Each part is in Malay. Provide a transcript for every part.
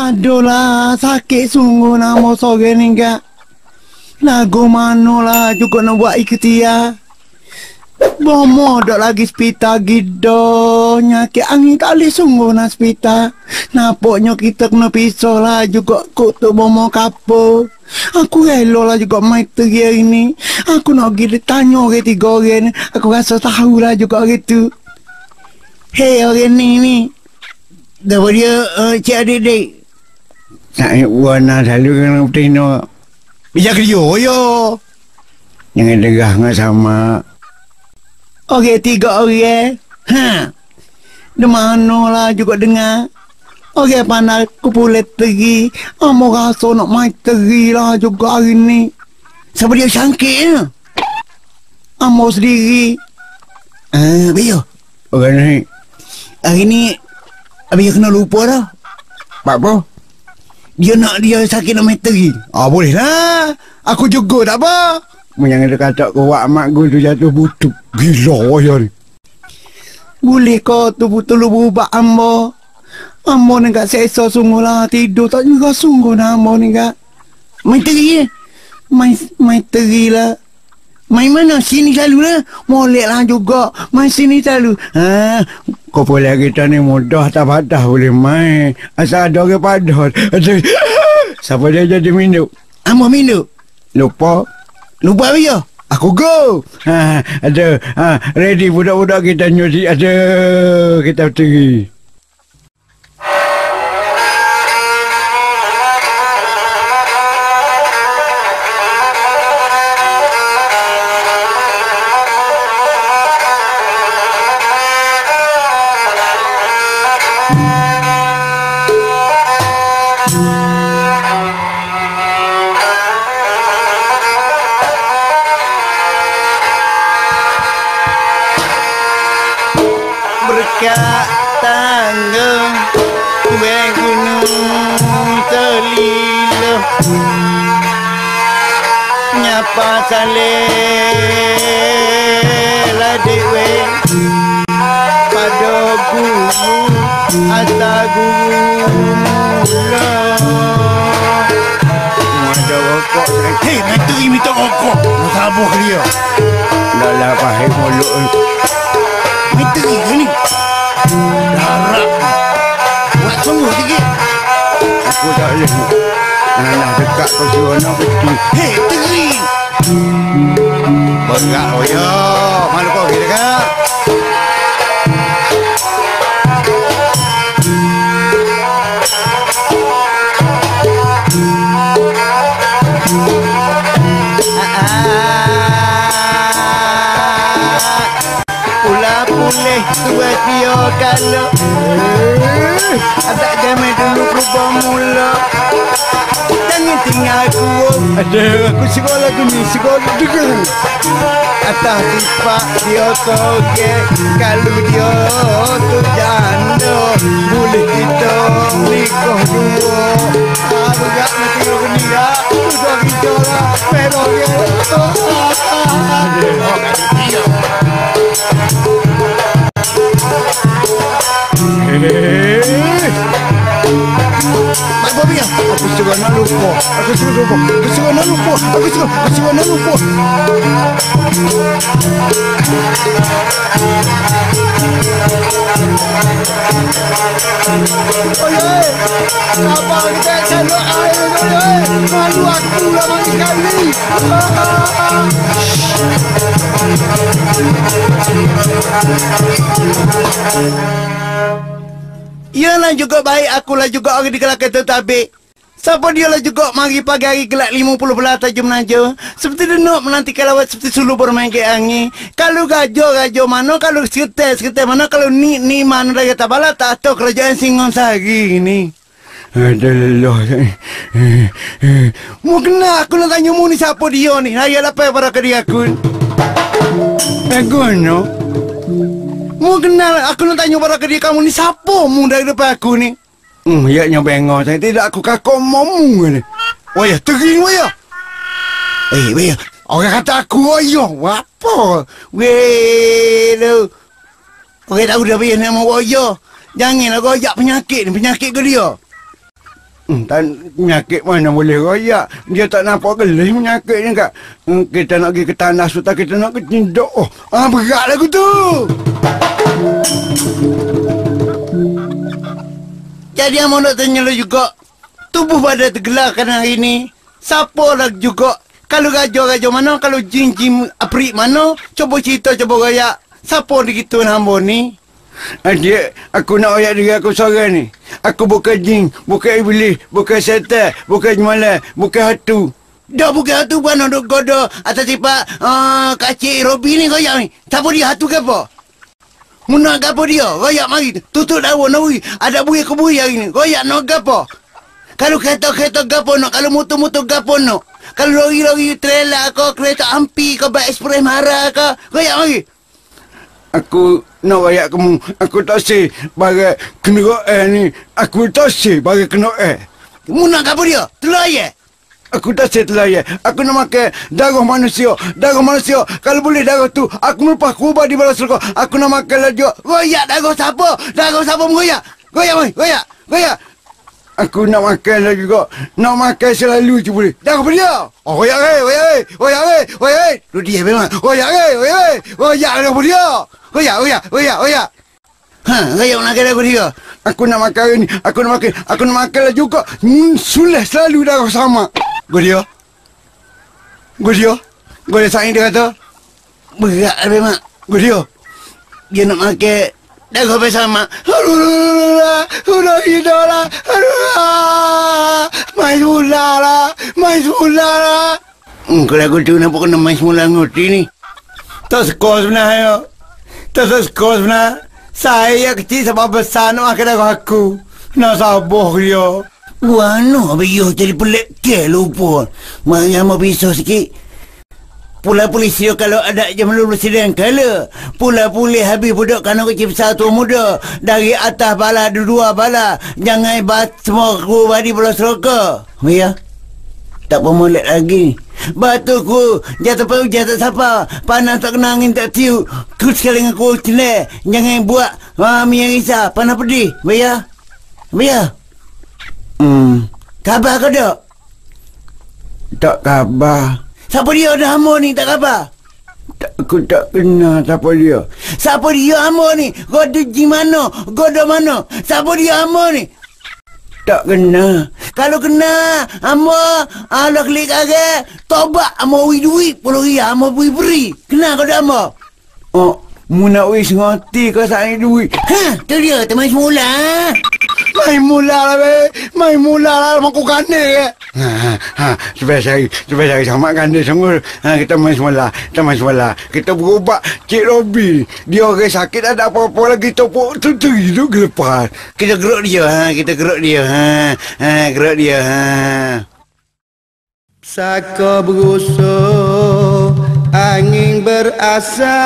Aduh lah, sakit sungguh nama sore ni kak. Lagu mana lah juga nak buat ikhtiar. Bomo dok lagi spita gido. Nyakit angin kali sungguh nak spita. Napoknya kita kena pisau lah juga kutuk bomo kapur. Aku relo lah juga main teri hari ni. Aku nak pergi tanya orang 3 orang ni. Aku rasa tahu lah juga orang tu. Hei orang ni. Gapa dia cik adik-adik? Nak warna selalu kena bertino. Bisa kerja yo. Jangan derah dengan sama. Okey 3 orang. Ha. Di mana lah juga dengar. Okey pandai aku boleh teri. Amo rasa nak main teri lah juga hari ni. Siapa dia sangkit ya? Amo sendiri. Biar. Orang ni. Hari ni Abang kena lupa dah. Apa? Dia nak dia sakit nak main teri. Boleh lah. Aku juga tak apa. Jangan dia kata kuat mak gue tu jatuh butuh. Gila ya ni. Boleh kau tu betul lu berubah ambo. Ambo ni kat sesa sungguh lah. Tidur tak juga sungguh lah ambo ni kat. Main teri eh. Main teri lah. Main mana? Sini selalu lah. Molek lah juga. Main sini selalu. Kau boleh kita ni mudah tak patah boleh main. Asal ada orang padat. Siapa dia jadi minum? Ambo minum. Lupa dia. Aku go. Ada. Ready budak-budak kita nyuci. Ada. Kita pergi. Berkat tanggung kuih gunung terliluh nyapa saleh ladik weh pada guru atas guru mula ada rokok. Hei menteri minta rokok nak sabar dia dah lah pahit mulut menteri ke ni darab buat sungguh sikit. Aku tak boleh nak dekat kau suruh nak betul. Hei teri berat ya malu kau kita kan. Boleh buat dia kalau tak jamin dulu berubah mula. Jangan tinggal aku. Aku sekolah tu ni sekolah juga. Atas sifat dia toge. Kalau dia tu janda boleh kita nikah dua. Berat nanti aku ni lah. Sudah kita lah. Pero dia Mak Bobi ya? Aku suruh nak lupa. Aku suruh nak lupa. Oi, apa kita cari air oi? Malu aku lama sekali. Ialah juga baik akulah juga orang di kelakar tetapi siapa dia lah juga mari pagi hari kelak 50 belah tajam naja. Seperti dia nak menantikan lawat seperti suluh bermain ke angin. Kalau gajo mana, kalau seketai mana, kalau ni mana dah kata bala tak tahu kerajaan Singosari ni. Adalah. Mu kena aku nak tanya mu ni siapa dia ni. Raya lapar pada ke dia aku. Aku no. Mu kenal aku nak tanya pada ke dia kamu ni siapa mu dari depan aku ni. Ya nya bengok saya tidak aku kakak momu ni. Oh ya tering ya. Weh orang kata aku oyo apa? Weh lu. Orang tahu dah biar nama oyo. Janganlah goyak penyakit ni, penyakit ke dia. Penyakit mana boleh royak? Dia tak nampak gelis penyakit ni kak. Kita nak pergi ke tanah sultan, kita nak ke tindak. Berat lagu tu. Jadi Amor nak tanya lo juga. Tubuh pada tergelarkan hari ni. Siapa lagi juga? Kalau raja-raja mana? Kalau jin-jin aprik mana? Cuba cerita, cuba royak. Siapa begitu Amor ni? Adik, aku nak royak diri aku seorang ni. Aku bukan jin, bukan iblis, bukan setan, bukan jemalan, bukan hantu. Dah bukan hantu pun nak goda atas tipak kacik Robi ni royak ni. Siapa dia hantu ke apa? Munak ke apa dia? Royak mari. Tutup daun nawi. Ada buih ke buih hari ni. Royak nak ke apa? Kalau kereta-kereta gapo nak, kalau motor-motor gapo nak. Kalau lori-lori trailer ke, kereta ampi ke, bak ekspres marah ke. Royak mari. Aku nak royak kamu. Aku tak say bagai kenderaan ni. Aku tak say bagai kenderaan. Kamu nak apa dia? Telayar? Aku tak say telayar. Aku nak makan darah manusia. Darah manusia. Kalau boleh darah tu, aku melepas kubah di balas surga. Aku nak makan lagi. Royak darah siapa? Darah siapa mengoyak? Royak mari. Royak. Royak. Aku nak makan lagi juga. Nak makan selalu je boleh. Dah apa dia? Royak ke? Royak ke? Royak ke? Royak ke? Lu dia memang. Royak ke? Royak ke? Royak dah apa dia? Royak, royak, royak, royak. Royak nak makan apa dia? Aku nak makan ni. Aku nak makan lagi juga. Sulah selalu dah sama. Gua dia. Gua dia sayang dia kata. Berat memang. Gua dia. Dia nak makan. Dah kau bersama. Udah hidup lah. Main mula lah. Kalau aku tu nampak kena main mula ngerti ni. Tak sekolah sebenarnya. Saya kecil sampai besar nak makan darah aku. Nak sabar dia. Wano biyo jadi pelik ke lupa. Mari mau pisau sikit. Pula polisi kalau ada je melulu sidang kala. Pula pulih habis budak kanak kecil besar tua muda. Dari atas bala dua bala. Jangan bat semua ku badi bola seroka. Ya. Tak pemolek lagi. Batuku jatuh pau jatuh siapa. Panas tak kena angin tak tiup. Ku sekali dengan ku celek. Jangan buat mi yang risau. Panas pedih. Ya. Khabar ke tak? Tak khabar. Siapa dia ada Amor ni tak khabar? Aku tak kenal siapa dia. Siapa dia Amor ni? Goda mana? Siapa dia Amor ni? Tak kenal. Kalau kenal Amor, Allah klik agak. Tobat Amor ui duit. Puluh ria Amor beri. Kenal kau ada Amor? Mu nak wis ngoti kau saing duit. Tu dia teman semula. Main mula lah mak ku kande ke. Supaya saya sama kande semua. Kita main semula. Kita berubat Cik Robi. Dia orang sakit ada apa-apa lagi topok tu hidup ke lepas. Kita gerak dia. Gerak dia. Saka berusuh angin berasa.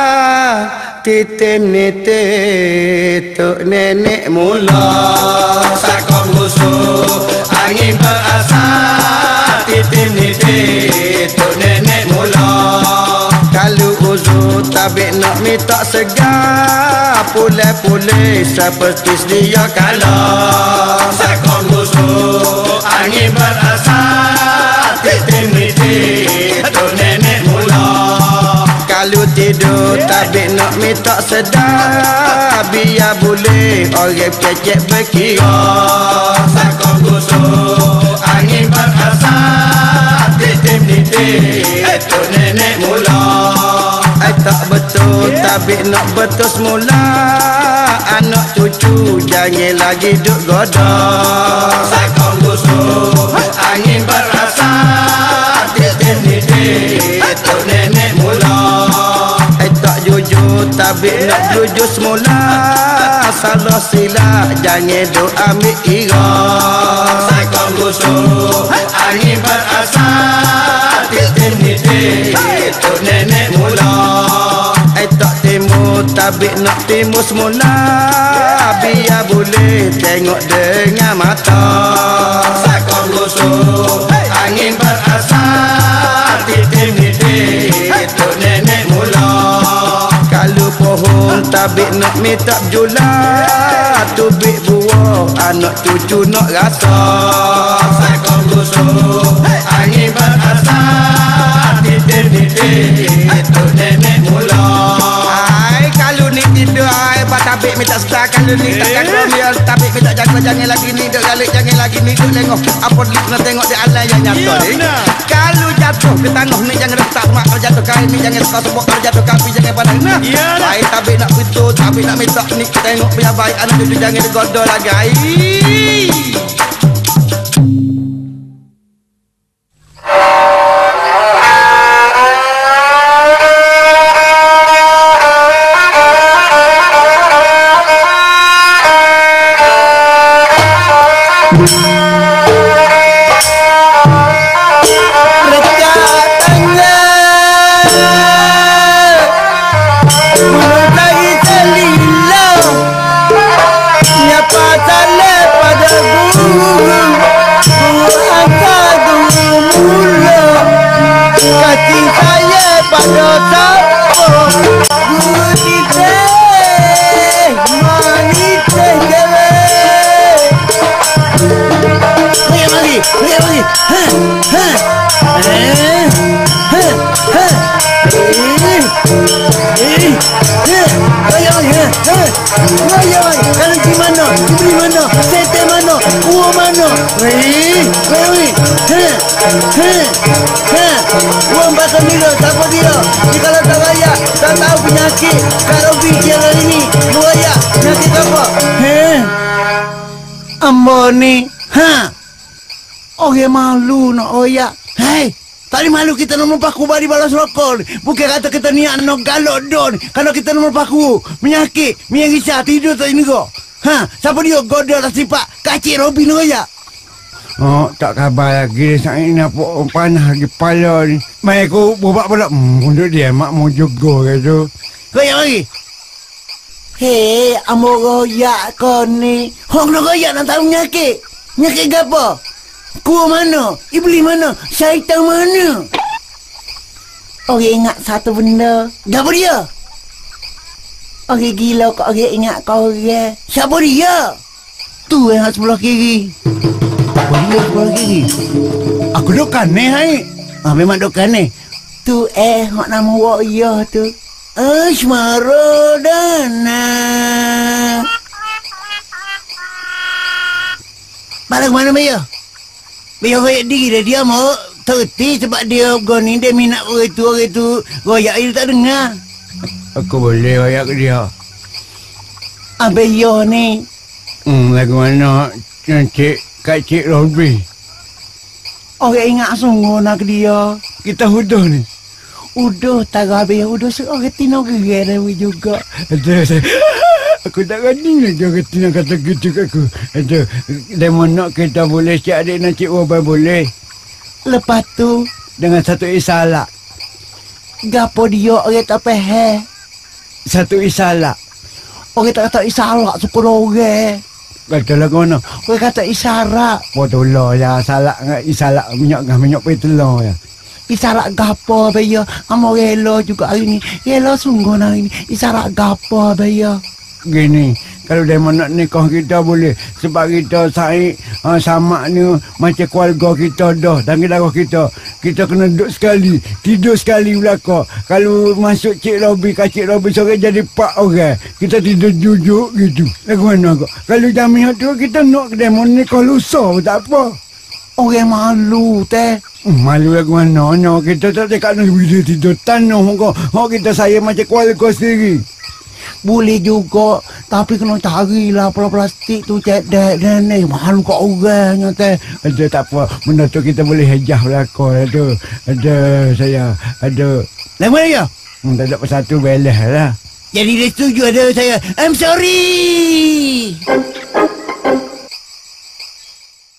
Titim nite tok nenek mula. Sakop gusuh angin berasa. Titim nite tok nenek mula. Kalau uzu tabik nak minta segar. Pulai-pulai seperti sedia kala. Sakop gusuh angin berasa. Titim nite tok nenek mula. Kalau tidur tabik nak minta sedar. Biar boleh orang kecek berkira. Sakop gusuh angin berasa. Titim-titim itu nenek mula. Tak betul tabik nak betul semula. Anak cucu jangan lagi duk goda. Sakop gusuh angin berasa. Titim-titim itu nenek mula. Tabik nak jujur semula. Salah silap jangan duk ambil kira. Sakop gusuh angin berasa. Titim-titim itu nenek mula. Tak timur tabik nak timur semula. Biar boleh tengok dengan mata. Sakop gusuh angin berasa. Titim-titim itu nenek mula. Kalau pohon tabik nak minta jula, tubik buah anak cucu nak rasa. Saya kau busuk angin berasap, titik-titik itu nenek mula. Ai kalau ni tidur ai tabik minta star, kalau ni tak jaga biar tabik minta jaga. Jangan lagi ni duk galik, jangan lagi ni duk tengok apa nak tengok di alam yang nyata ni. Kalau jatuh ke tanah ni jangan letak mak, kalau jatuh kain ni jangan suka sebut, kalau jatuh kapi jangan pandang. Nah baik tabik nak pintu, tabik nak minta ni tengok biar baik anak cucu jangan digodol lagi. Ai Buang pasal dia, siapa dia? Ni kalau tak raya, tak tahu penyakit. Kalau bincang hari ni, raya, penyakit apa? Ambo ni, orang malu nak raya. Hei, tak ada malu kita nak mempaku bari balas rokok. Bukan kata kita niat nak galak don. Kalau kita nak mempaku, penyakit, minyak risau, tidur tak ini kok. Siapa dia? Godol tak simpak, kacik Robin raya. Oh, tak khabar lagi. Saya ni apa panah lagi kepala ni. Mai aku bobak pula. Untuk dia mak mau juga ke tu. Kaya lagi. Hei, amo royak kau ni. Hong nak royak nak tahu nyakit. Nyakit apa? Ku mana? Iblis mana? Syaitan mana? Orang ingat satu benda. Apa dia? Orang gila kau orang ingat kau orang. Siapa dia? Tu yang sebelah kiri. Boleh sebelah kiri. Aku dokan ni hai. Memang dokan ni. Tu hak nama wak ya tu. Asmarodana. Balik mana Maya? Maya royak diri dia mau terti sebab dia goni dia minat orang tu royak dia tak dengar. Aku boleh royak ke dia. Habis ya ni. Lagu mana Cik Robby. Orang ingat sungguh nak dia. Kita huduh ni. Huduh tak habis. Huduh seorang tina gerai juga. Aku tak berani lagi orang tina kata gitu kat aku. Demo nak kita boleh cik adik nak Cik Robby boleh. Lepas tu dengan satu isalah. Gapo dia orang tak faham. Satu isalah. Orang tak kata isalah syukur orang. Kata lah kau nak. Kau kata isyarat. Bodoh ya. Salah dengan isyarat. Minyak petelur ya. Isyarat gapo bayar. Kamu rela juga hari ni. Rela sungguh hari ni. Isyarat gapo bayar. Gini. Kalau dia nak nikah kita boleh. Sebab kita sama ni macam keluarga kita dah. Dan darah kita. Kita kena duduk sekali. Tidur sekali belakang. Kalau masuk Cik Robby, Cik Robby sore jadi 4 orang. Kita tidur jujuk gitu. Lagu mana kok? Kalau jamiah tu kita nak dia mau nikah lusa tak apa. Orang malu teh. Malu lagu mana? Kita tak dekat nak bila tidur tanah kok. Kita sayang macam keluarga sendiri. Boleh juga. Tapi kena carilah plastik tu cek dan ni. Malu kat orangnya teh. Ada tak apa. Benda tu kita boleh hejah belakang. Ada saya. Ada. Lagu mana ya? Tak ada pasal tu belah lah. Jadi dia setuju ada saya. I'm sorry.